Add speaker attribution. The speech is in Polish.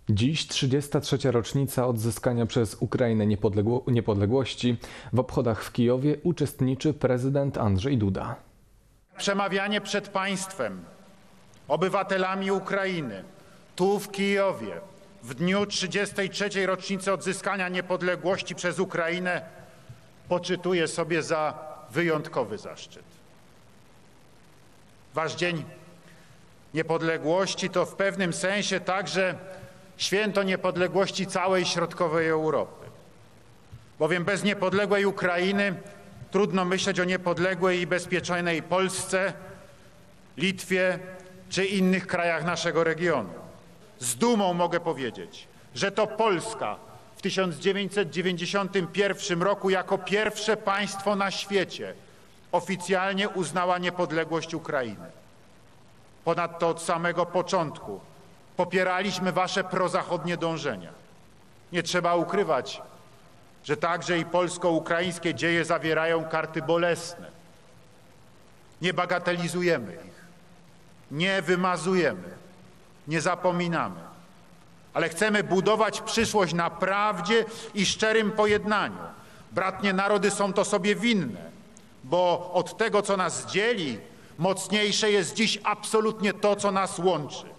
Speaker 1: Dziś 33. rocznica odzyskania przez Ukrainę niepodległości. W obchodach w Kijowie uczestniczy prezydent Andrzej Duda.
Speaker 2: Przemawianie przed państwem, obywatelami Ukrainy, tu w Kijowie, w dniu 33. rocznicy odzyskania niepodległości przez Ukrainę poczytuję sobie za wyjątkowy zaszczyt. Wasz Dzień Niepodległości to w pewnym sensie także święto niepodległości całej środkowej Europy. Bowiem bez niepodległej Ukrainy trudno myśleć o niepodległej i bezpiecznej Polsce, Litwie czy innych krajach naszego regionu. Z dumą mogę powiedzieć, że to Polska w 1991 roku jako pierwsze państwo na świecie oficjalnie uznała niepodległość Ukrainy. Ponadto od samego początku popieraliśmy wasze prozachodnie dążenia. Nie trzeba ukrywać, że także i polsko-ukraińskie dzieje zawierają karty bolesne. Nie bagatelizujemy ich, nie wymazujemy, nie zapominamy, ale chcemy budować przyszłość na prawdzie i szczerym pojednaniu. Bratnie narody są to sobie winne, bo od tego, co nas dzieli, mocniejsze jest dziś absolutnie to, co nas łączy.